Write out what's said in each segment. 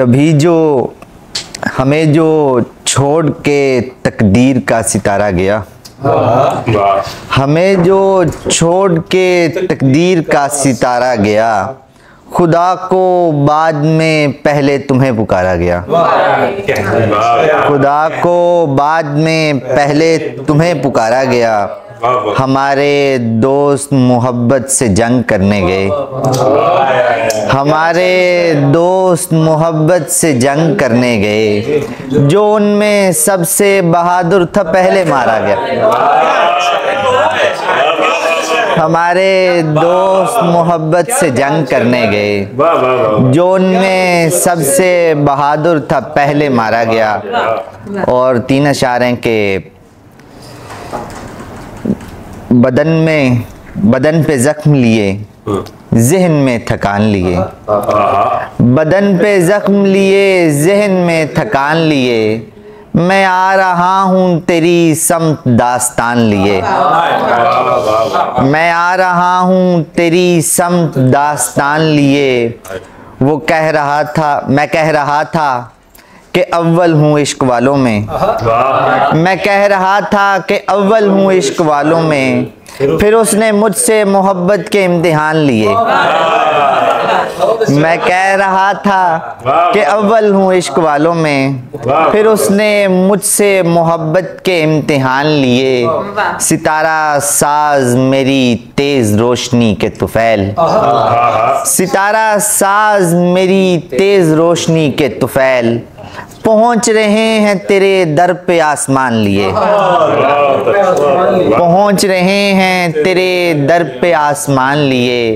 कभी जो हमें जो छोड़ के तकदीर का सितारा गया, हमें जो छोड़ के तकदीर का सितारा गया, खुदा को बाद में पहले तुम्हें पुकारा गया। खुदा को बाद में पहले तुम्हें पुकारा गया। हमारे दोस्त मोहब्बत से जंग करने गए, हमारे दोस्त मोहब्बत से जंग करने गए। जो उनमें सबसे बहादुर था पहले मारा गया। हमारे दोस्त मोहब्बत से जंग करने गए, जो उनमें सबसे बहादुर था पहले मारा गया। और 3 अशार हैं कि बदन पे जख्म लिए, ज़हन में थकान लिए। बदन पे जख्म लिए, ज़हन में थकान लिए। मैं आ रहा हूँ तेरी समत दास्तान लिए। मैं आ रहा हूँ तेरी समत दास्तान लिए। वो कह रहा था, मैं कह रहा था कि अव्वल हूँ इश्क वालों में। मैं कह रहा था कि अव्वल हूँ इश्क वालों में। फिर उसने मुझसे मोहब्बत के इम्तिहान लिए। मैं कह रहा था कि अव्वल हूँ इश्क वालों में, फिर उसने मुझसे मोहब्बत के इम्तिहान लिए। सितारा साज मेरी तेज रोशनी के तुफैल, सितारा साज मेरी तेज रोशनी के तुफैल। पहुंच रहे हैं तेरे दर पे आसमान लिए। पहुंच रहे हैं तेरे दर पे आसमान लिए।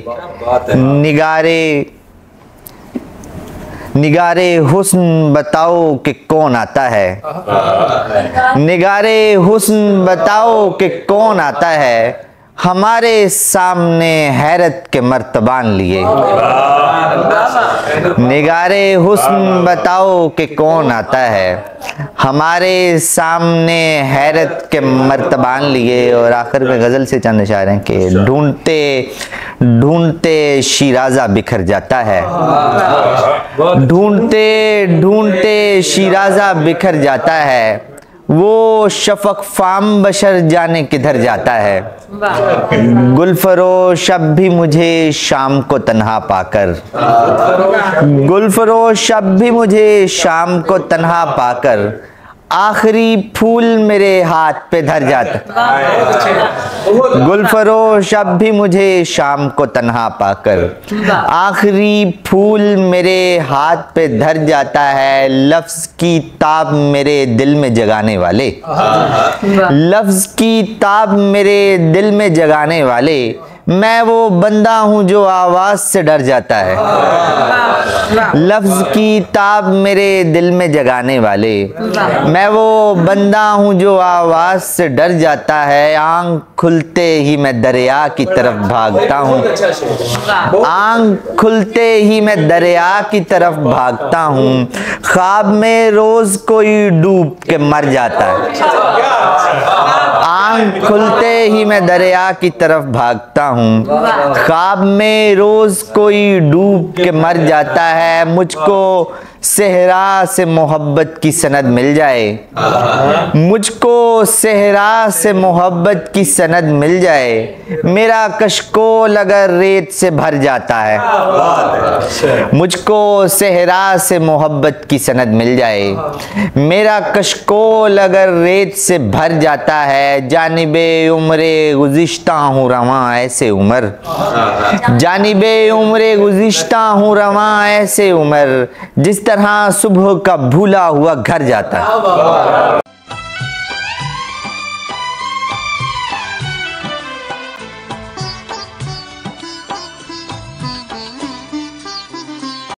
निगारे हुस्न बताओ कि कौन आता है। निगारे हुस्न बताओ कि कौन आता है। हमारे सामने हैरत के मर्तबान लिए। निगारे हुस्न बताओ कि कौन आता है। हमारे सामने हैरत के मर्तबान लिए। और आखिर में गज़ल से चंद इशारे हैं कि ढूंढते ढूंढते शिराजा बिखर जाता है। ढूंढते ढूंढते शिराजा बिखर जाता है। वो शफक फाम बशर जाने किधर जाता है। गुलफरोश अब भी मुझे शाम को तन्हा पाकर, गुलफरोश अब भी मुझे शाम को तन्हा पाकर। आखिरी फूल मेरे हाथ पे धर जाता। गुलफरोश अब भी मुझे शाम को तन्हा पाकर। आखिरी फूल मेरे हाथ पे धर जाता है। लफ्ज़ की ताब मेरे दिल में जगाने वाले, लफ्ज़ की ताब मेरे दिल में जगाने वाले। मैं वो बंदा हूँ जो आवाज़ से डर जाता है। लफ्ज़ की ताब मेरे दिल में जगाने वाले। मैं वो बंदा हूँ जो आवाज़ से डर जाता है। आँख खुलते ही मैं दरिया की तरफ भागता हूँ। आँख खुलते ही मैं दरिया की तरफ भागता हूँ। ख्वाब में रोज़ कोई डूब के मर जाता है। आँख खुलते ही मैं दरिया की तरफ भागता हूँ। ख्वाब में रोज कोई डूब के मर जाता है। मुझको सेहरा से मोहब्बत की सनद मिल जाए, मुझको सेहरा से मोहब्बत की सनद मिल जाए। मेरा कशकोल अगर रेत से भर जाता है। मुझको सेहरा से मोहब्बत की सनद मिल जाए। मेरा कशकोल अगर रेत से भर जाता है। जानिबे उम्रे गुज़िश्ता हूँ रवां ऐसे उमर, जानिबे उम्रे गुज़िश्ता हूँ रवां ऐसे उमर। जिस तरह सुबह का भूला हुआ घर जाता है।